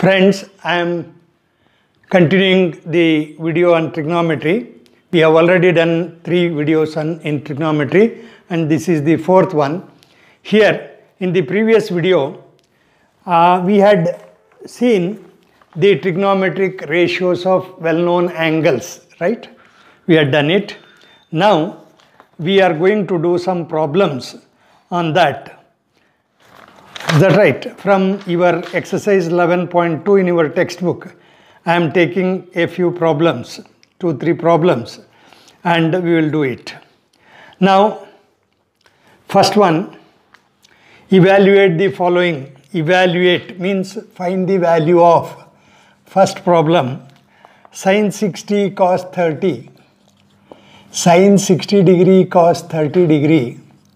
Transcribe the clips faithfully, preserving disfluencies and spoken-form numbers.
Friends, I am continuing the video on trigonometry. We have already done three videos on in trigonometry and this is the fourth one. Here in the previous video, uh, we had seen the trigonometric ratios of well-known angles, right? We had done it. Now we are going to do some problems on that. Is that right? From your exercise eleven point two in your textbook, I am taking a few problems, two, three problems, and we will do it. Now, first one, evaluate the following. Evaluate means find the value of. First problem, sin sixty cos thirty. Sin sixty degree cos thirty degree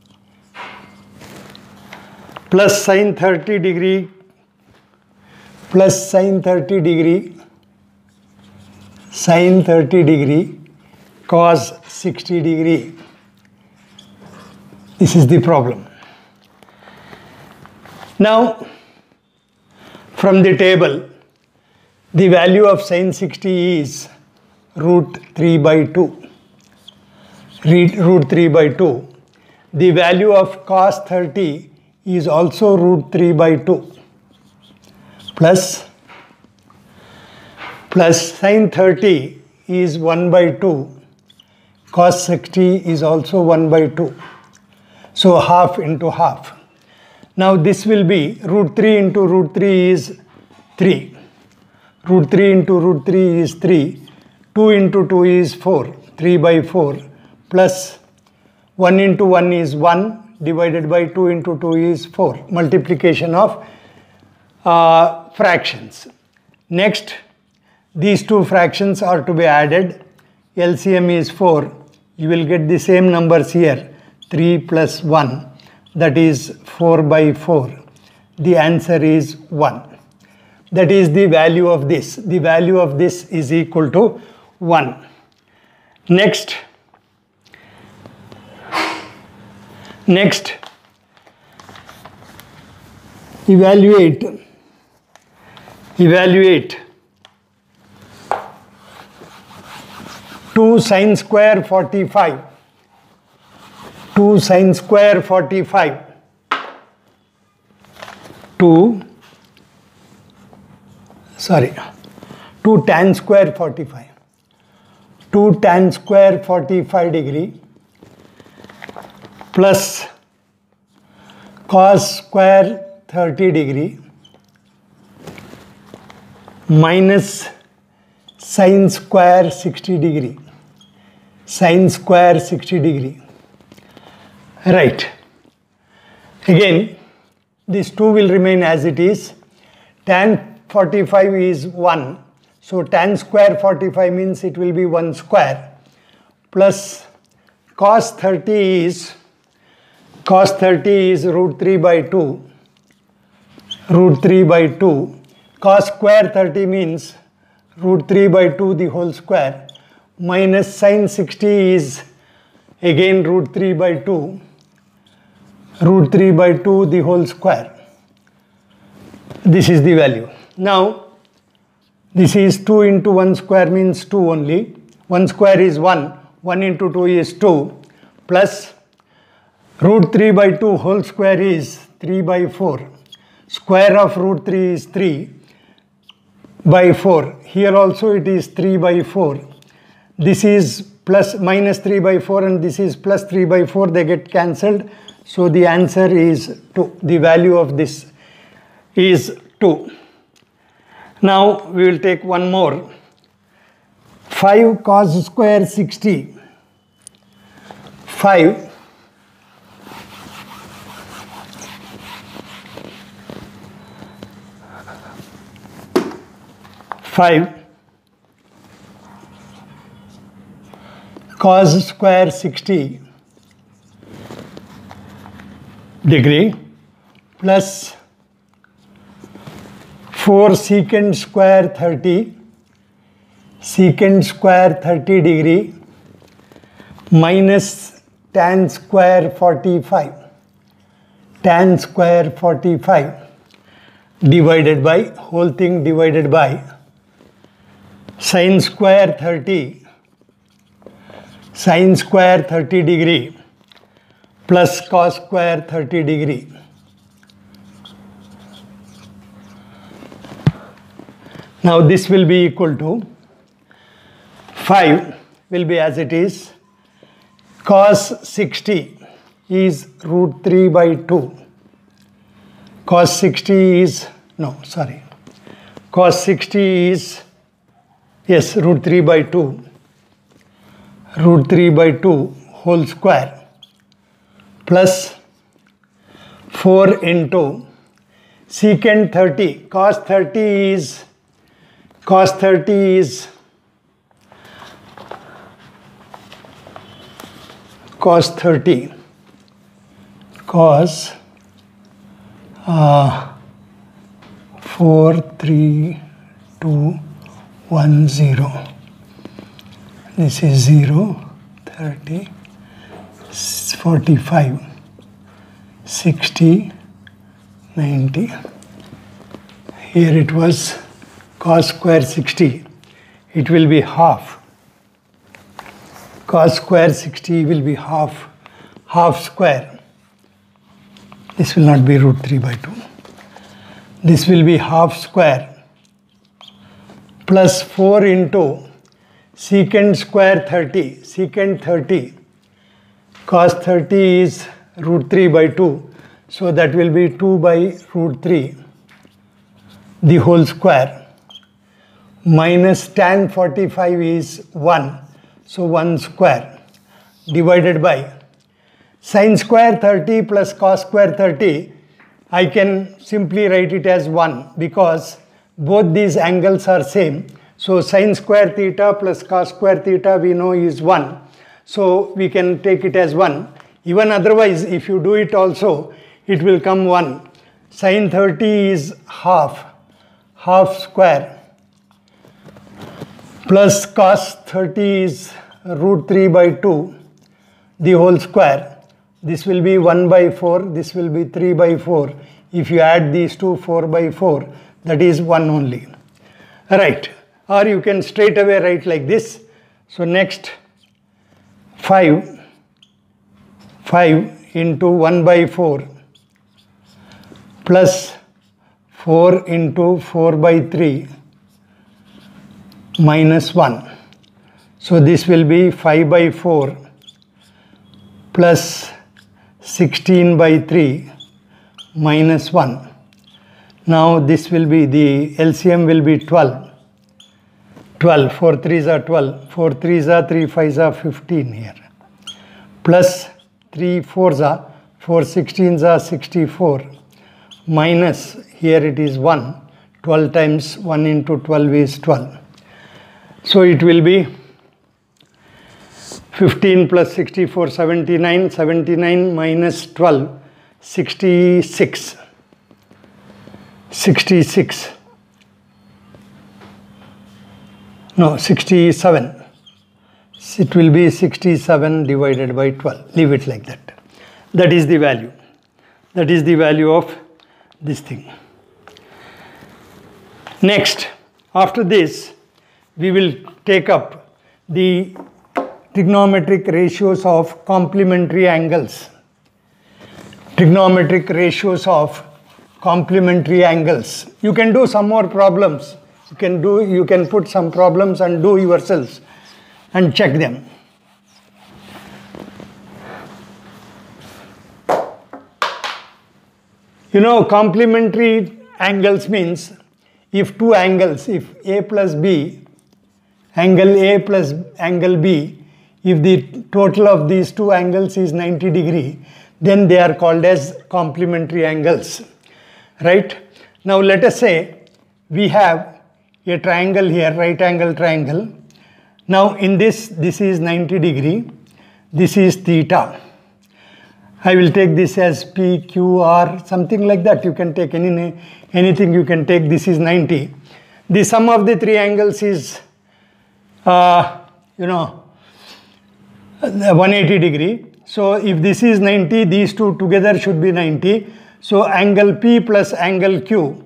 plus sin thirty degree plus sin thirty degree sin thirty degree cos sixty degree. This is the problem. Now, from the table, the value of sin sixty is root three by two. Root three by two. The value of cos thirty is also root three by two plus plus sin thirty is one by two, cos sixty is also one by two. So half into half. Now this will be root three into root three is three. Root three into root three is three. two into two is four. three by four plus one into one is one. Divided by two into two is four. Multiplication of uh, fractions. Next, these two fractions are to be added. L C M is four. You will get the same numbers here. three plus one. That is four by four. The answer is one. That is the value of this. The value of this is equal to one. Next. Next, evaluate, evaluate two sine square forty-five, two sine square forty-five, two, sorry, two tan square forty-five, two tan square forty-five degree plus cos square thirty degree minus sin square sixty degree. Sin square sixty degree. Right. Again, these two will remain as it is. Tan forty-five is one. So tan square forty-five means it will be one square. Plus cos thirty is Cos thirty is root three by two, root three by two. Cos square thirty means root three by two the whole square minus sin sixty is again root three by two, root three by two the whole square. This is the value. Now, this is two into one square means two only. one square is one, one into two is two plus root three by two whole square is three by four. Square of root three is three by four. Here also it is three by four. This is plus minus three by four and this is plus three by four. They get cancelled. So the answer is two. The value of this is two. Now we will take one more. five cos square sixty. five five cos square sixty degree plus four secant square thirty secant square thirty degree minus tan square forty-five tan square forty-five. divided by, whole thing divided by sine square thirty, sine square thirty degree plus cos square thirty degree. Now this will be equal to five will be as it is, cos sixty is root three by two, cos sixty is, no sorry, cos sixty is, yes, root three by two, root three by two whole square plus four into secant thirty, cos thirty is, cos thirty is, cos thirty, cos uh, four, three, two, one, zero. This is zero, thirty, forty-five, sixty, ninety. Here it was cos square sixty. It will be half. Cos square sixty will be half, half square. This will not be root three by two. This will be half square plus four into secant square thirty, secant thirty, cos thirty is root three by two, so that will be two by root three, the whole square, minus tan forty-five is one, so one square, divided by sin square thirty plus cos square thirty. I can simply write it as one because both these angles are same. So sin square theta plus cos square theta we know is one. So we can take it as one. Even otherwise, if you do it also, it will come one. Sin thirty is half, half square, plus cos thirty is root three by two, the whole square. This will be one by four, this will be three by four. If you add these two, four by four, that is one only. Right. Or you can straight away write like this. So next, five, five into one by four plus four into four by three minus one. So this will be five by four plus sixteen by three minus one. Now this will be, the L C M will be twelve. twelve, four threes are twelve, four threes are three fives are fifteen here. Plus three fours are, four sixteens are sixty-four. Minus, here it is one. twelve times one into twelve is twelve. So it will be fifteen plus sixty-four, seventy-nine, seventy-nine minus twelve, sixty-six, sixty-six, no, sixty-seven, it will be sixty-seven divided by twelve, leave it like that. That is the value, that is the value of this thing. Next, after this, we will take up the trigonometric ratios of complementary angles. Trigonometric ratios of complementary angles. You can do some more problems. You can do, you can put some problems and do yourselves and check them. You know, complementary angles means if two angles, if A plus B, angle A plus angle B, if the total of these two angles is ninety degree, then they are called as complementary angles, right? Now let us say we have a triangle here, right angle triangle. Now in this, this is ninety degree, this is theta. I will take this as P, Q, R, something like that. You can take any, anything you can take. This is ninety. The sum of the three angles is, uh, you know, one hundred eighty degree. So if this is ninety, these two together should be ninety. So angle P plus angle Q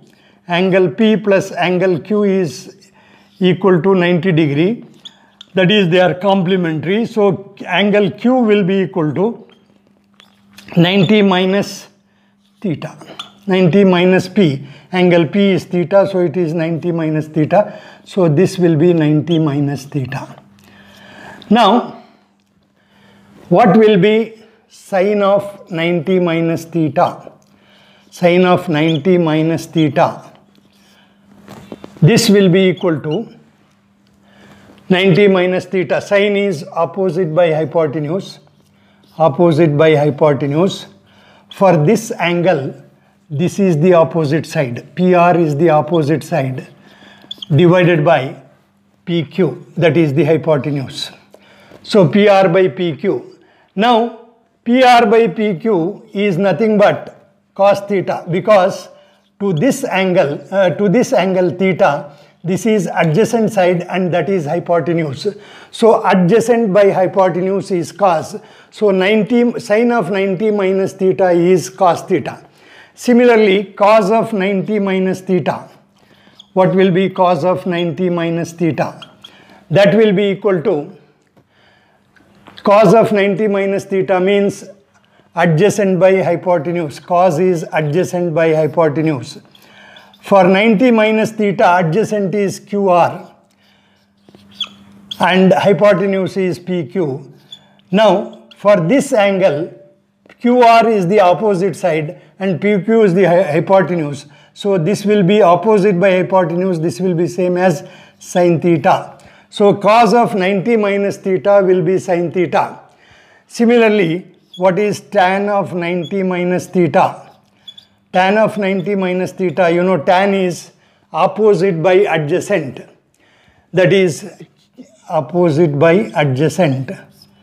angle P plus angle Q is equal to ninety degree. That is, they are complementary. So angle Q will be equal to ninety minus theta. ninety minus P. Angle P is theta, so it is ninety minus theta. So this will be ninety minus theta. Now, what will be sine of ninety minus theta? Sine of ninety minus theta. This will be equal to ninety minus theta. Sine is opposite by hypotenuse. Opposite by hypotenuse. For this angle, this is the opposite side. P R is the opposite side divided by P Q. That is the hypotenuse. So P R by P Q. Now P R by P Q is nothing but cos theta, because to this angle, uh, to this angle theta, this is adjacent side and that is hypotenuse. So adjacent by hypotenuse is cos. So ninety sine of ninety minus theta is cos theta. Similarly, cos of ninety minus theta. What will be cos of ninety minus theta? That will be equal to cos of ninety minus theta means adjacent by hypotenuse. Cos is adjacent by hypotenuse. For ninety minus theta, adjacent is Q R and hypotenuse is P Q. Now, for this angle, Q R is the opposite side and P Q is the hypotenuse. So this will be opposite by hypotenuse. This will be same as sin theta. So cos of ninety minus theta will be sin theta. Similarly, what is tan of ninety minus theta? Tan of ninety minus theta, you know, tan is opposite by adjacent. That is opposite by adjacent.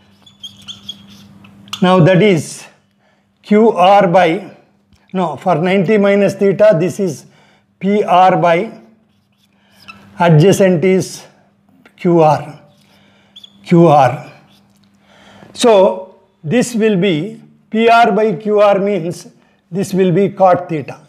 Now that is Q R by, no, for ninety minus theta, this is P R by adjacent is Q R. Q R. So this will be P R by Q R means this will be cot theta.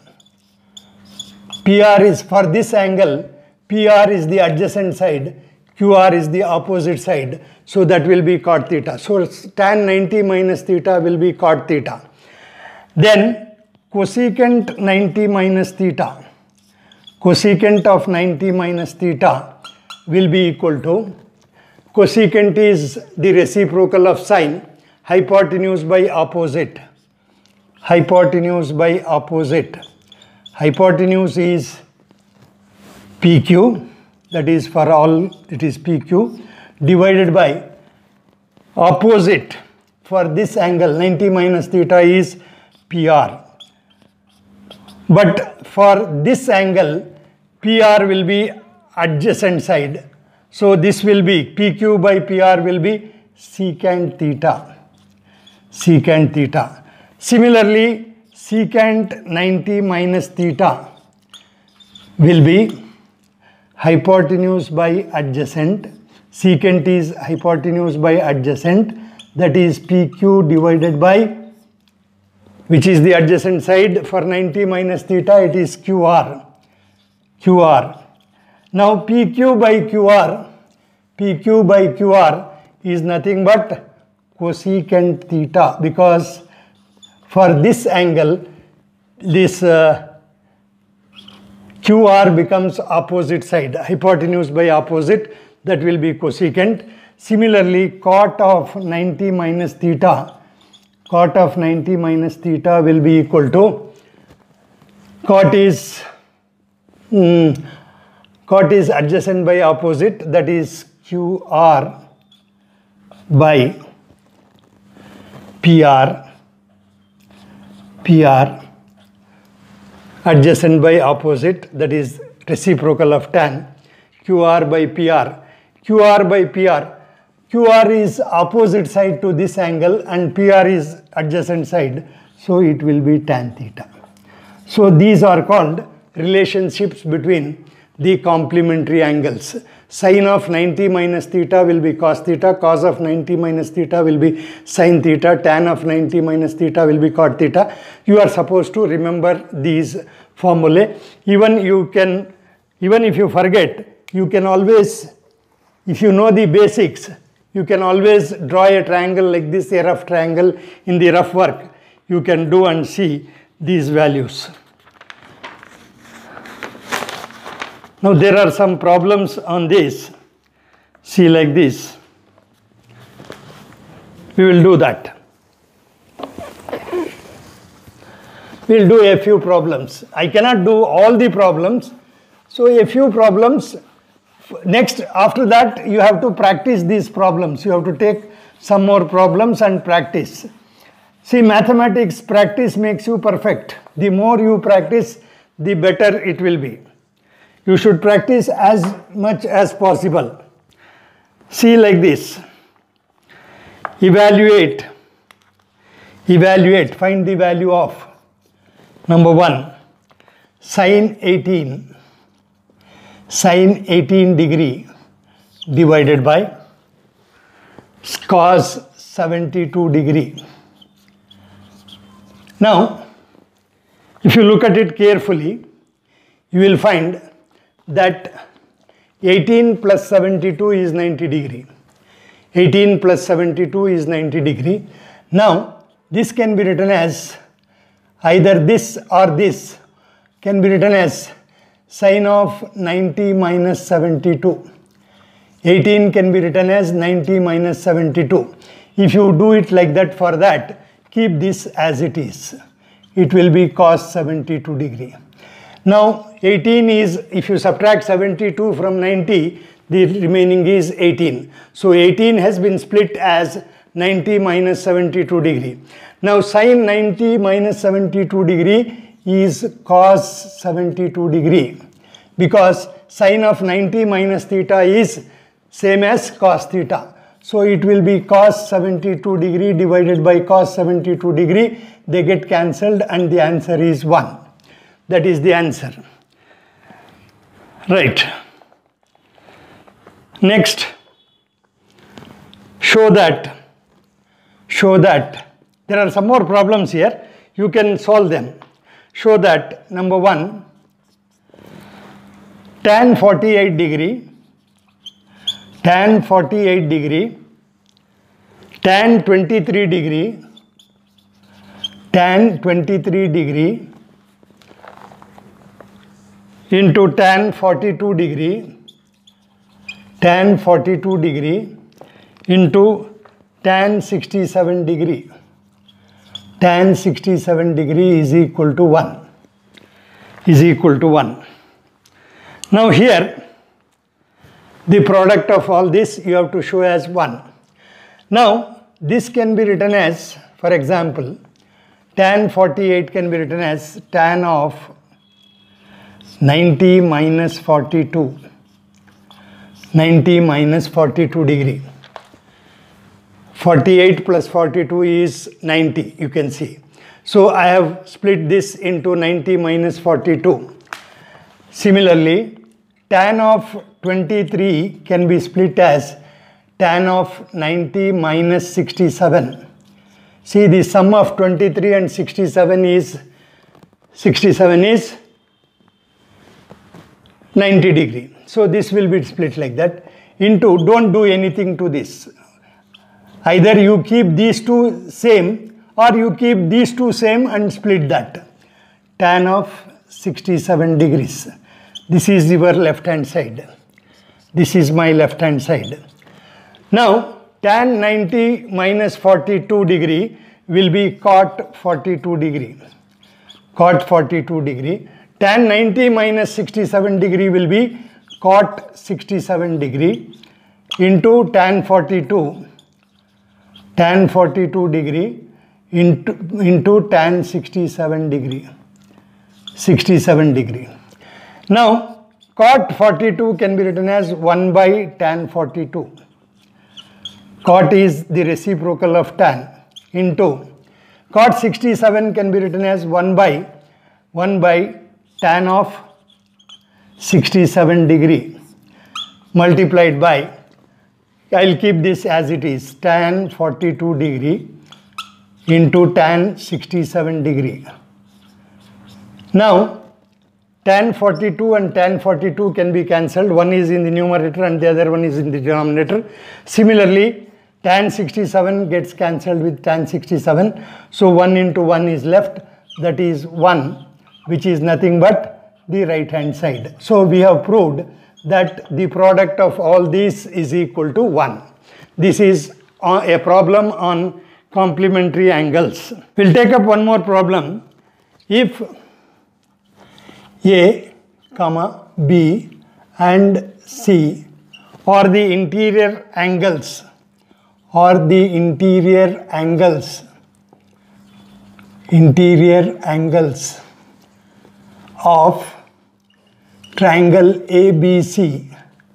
P R is for this angle, P R is the adjacent side, Q R is the opposite side. So that will be cot theta. So tan ninety minus theta will be cot theta. Then cosecant ninety minus theta. Cosecant of ninety minus theta will be equal to, cosecant is the reciprocal of sine, hypotenuse by opposite. Hypotenuse by opposite. Hypotenuse is P Q, that is for all it is P Q, divided by opposite for this angle ninety minus theta is P R. But for this angle, P R will be adjacent side. So this will be P Q by P R will be secant theta. Secant theta. Similarly, secant ninety minus theta will be hypotenuse by adjacent. Secant is hypotenuse by adjacent, that is P Q divided by, which is the adjacent side. For ninety minus theta, it is Q R. Q R. Now P Q by Q R, P Q by Q R is nothing but cosecant theta, because for this angle, this uh, Q R becomes opposite side, hypotenuse by opposite, that will be cosecant. Similarly, cot of ninety minus theta, cot of ninety minus theta will be equal to, cot is, um, cot is adjacent by opposite, that is Q R by P R. P R, adjacent by opposite, that is reciprocal of tan, Q R by P R. Q R by P R. Q R is opposite side to this angle and P R is adjacent side. So it will be tan theta. So these are called relationships between the complementary angles. Sine of ninety minus theta will be cos theta, cos of ninety minus theta will be sin theta, tan of ninety minus theta will be cot theta. You are supposed to remember these formulae. Even you can, even if you forget, you can always, if you know the basics, you can always draw a triangle like this, a rough triangle in the rough work. You can do and see these values. Now there are some problems on this. See like this. We will do that. We will do a few problems. I cannot do all the problems. So a few problems. Next, after that, you have to practice these problems. You have to take some more problems and practice. See, mathematics practice makes you perfect. The more you practice, the better it will be. You should practice as much as possible. See like this. Evaluate. Evaluate. Find the value of number one, sine eighteen. Sine eighteen degree divided by cos seventy-two degree. Now, if you look at it carefully, you will find that eighteen plus seventy-two is ninety degree. eighteen plus seventy-two is ninety degree. Now, this can be written as either this or this can be written as sine of ninety minus seventy-two. eighteen can be written as ninety minus seventy-two. If you do it like that for that, keep this as it is. It will be cos seventy-two degree. Now eighteen is, if you subtract seventy-two from ninety, the remaining is eighteen. So eighteen has been split as ninety minus seventy-two degree. Now sine ninety minus seventy-two degree is cos seventy-two degree, because sine of ninety minus theta is same as cos theta. So it will be cos seventy-two degree divided by cos seventy-two degree. They get cancelled and the answer is one. That is the answer. Right. Next, show that, show that, there are some more problems here. You can solve them. Show that number one, tan forty-eight degree, tan forty-eight degree, tan twenty-three degree, tan twenty-three degree into tan forty-two degree, tan forty-two degree into tan sixty-seven degree. Tan sixty-seven degree is equal to one. Is equal to one. Now here, the product of all this you have to show as one. Now this can be written as, for example, tan forty-eight can be written as tan of ninety minus forty-two. ninety minus forty-two degree. forty-eight plus forty-two is ninety, you can see. So I have split this into ninety minus forty-two. Similarly, tan of twenty-three can be split as tan of ninety minus sixty-seven. See, the sum of twenty-three and sixty-seven is, sixty-seven is ninety degree. So this will be split like that into, don't do anything to this. Either you keep these two same or you keep these two same and split that. Tan of sixty-seven degrees. This is your left hand side. This is my left hand side. Now tan ninety minus forty-two degree will be cot forty-two degree. Cot forty-two degree. Tan ninety minus sixty-seven degree will be cot sixty-seven degree into tan forty-two. Tan forty-two degree into, into tan sixty-seven degree. sixty-seven degree. Now cot forty-two can be written as one by tan forty-two. Cot is the reciprocal of tan into cot sixty-seven can be written as one by one by tan of sixty-seven degree multiplied by, I will keep this as it is, tan forty-two degree into tan sixty-seven degree. Now tan forty-two and tan forty-two can be cancelled. One is in the numerator and the other one is in the denominator. Similarly, tan sixty-seven gets cancelled with tan sixty-seven. So one into one is left. That is one, which is nothing but the right hand side. So we have proved that the product of all these is equal to one. This is a problem on complementary angles. We'll take up one more problem. If A, comma, B and C are the interior angles or the interior angles interior angles of triangle A B C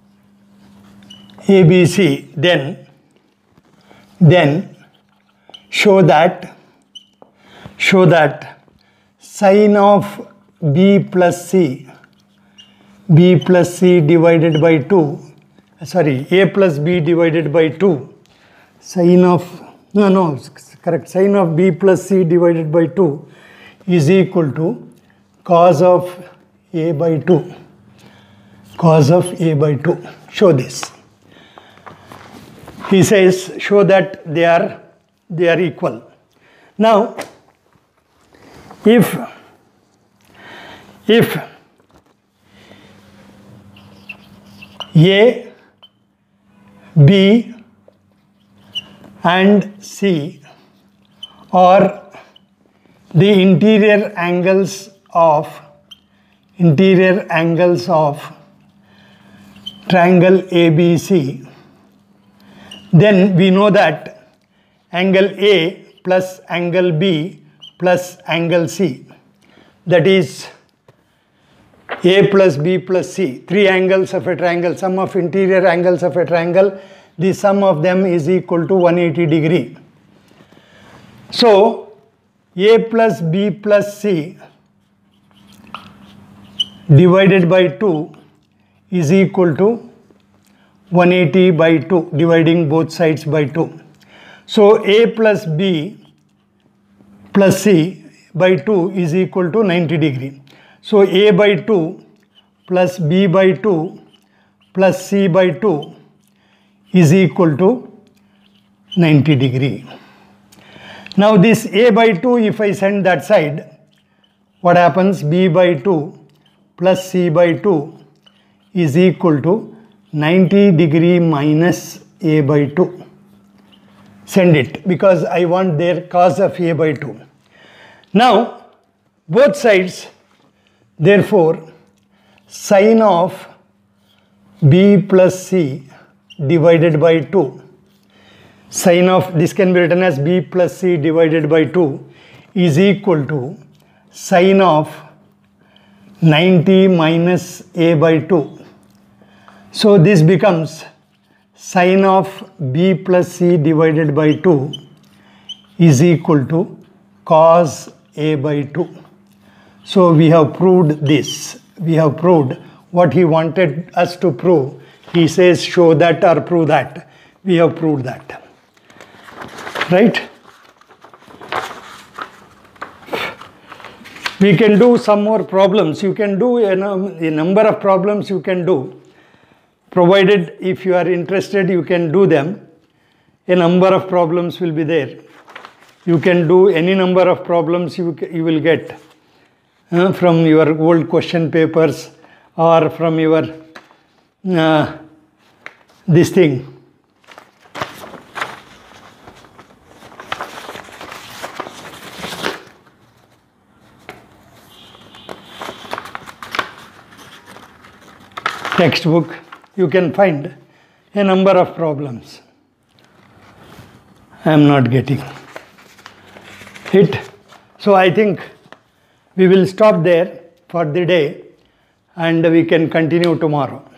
A B C, then then show that show that sine of B plus C B plus C divided by two, sorry, A plus B divided by two, sine of no no correct sine of B plus C divided by two is equal to cos of A by two. Cos of A by two. Show this. He says show that they are they are equal. Now if if A, B and C are the interior angles of interior angles of triangle A B C, then we know that angle A plus angle B plus angle C, that is A plus B plus C, three angles of a triangle, sum of interior angles of a triangle, the sum of them is equal to one hundred eighty degree. So A plus B plus C divided by two is equal to one hundred eighty by two, dividing both sides by two. So A plus B plus C by two is equal to ninety degree. So A by two plus B by two plus C by two is equal to ninety degree. Now this A by two, if I send that side, what happens? B by two plus C by two is equal to ninety degree minus A by two. Send it because I want their cos of A by two. Now both sides, therefore sine of B plus C divided by two, sine of this can be written as B plus C divided by two is equal to sine of ninety minus A by two. So this becomes sine of B plus C divided by two is equal to cos A by two. So we have proved this. We have proved what he wanted us to prove. He says show that or prove that. We have proved that. Right? We can do some more problems. You can do a, a number of problems you can do. Provided if you are interested, you can do them. A number of problems will be there. You can do any number of problems you, you will get uh, from your old question papers or from your uh, this thing. Textbook, you can find a number of problems. I am not getting it. So I think we will stop there for the day and we can continue tomorrow.